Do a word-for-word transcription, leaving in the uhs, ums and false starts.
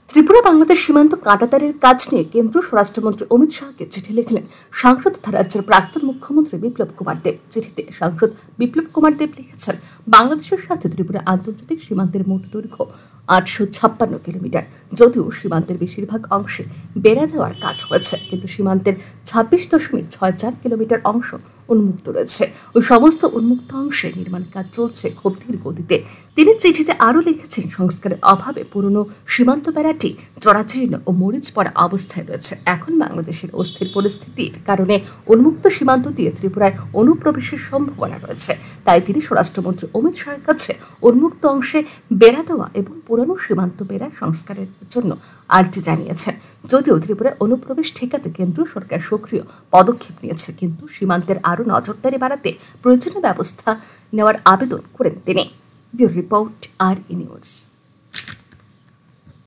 ত্রিপুরা বাংলাদেশ সীমান্ত কাঁটাতারের কাজ নিয়ে কেন্দ্রীয় স্বরাষ্ট্রমন্ত্রী অমিত শাহকে চিঠি লিখলেন সাংসদ তথা রাজ্যের প্রাক্তন মুখ্যমন্ত্রী বিপ্লব কুমার দেব। চিঠিতে সাংসদ বিপ্লব কুমার দেব লিখেছেন, বাংলাদেশের সাথে ত্রিপুরা আন্তর্জাতিক সীমান্তের মোট দৈর্ঘ্য আটশো ছাপ্পান্ন কিলোমিটার। যদিও সীমান্তের বেশিরভাগ অংশে বেড়া দেওয়ার কাজ হয়েছে, কিন্তু সীমান্তের ছাব্বিশ দশমিক ছয় চার কিলোমিটার অংশ উন্মুক্ত রয়েছে। ওই সমস্ত উন্মুক্ত অংশে নির্মাণ কাজ চলছে খুব ধীর গতিতে। তিনি চিঠিতে আরও লিখেছেন, সংস্কারের অভাবে পুরনো সীমান্ত বেড়াটি জরাজীর্ণ ও মরিচ পড়া অবস্থায় রয়েছে। এখন বাংলাদেশের অস্থির পরিস্থিতির কারণে উন্মুক্ত সীমান্ত দিয়ে ত্রিপুরায় অনুপ্রবেশের সম্ভাবনা রয়েছে। তাই তিনি স্বরাষ্ট্রমন্ত্রী অমিত শাহের কাছে উন্মুক্ত অংশে বেড়া দেওয়া এবং পুরনো সীমান্ত বেড়া সংস্কারের জন্য আর্জি জানিয়েছেন। যদিও ত্রিপুরায় অনুপ্রবেশ ঠেকাতে কেন্দ্র সরকার সক্রিয় পদক্ষেপ নিয়েছে, কিন্তু সীমান্তের আরও নজরদারি বাড়াতে প্রয়োজনীয় ব্যবস্থা নেওয়ার আবেদন করেন তিনি। ব্যুরো রিপোর্ট, আর ই নিউজ।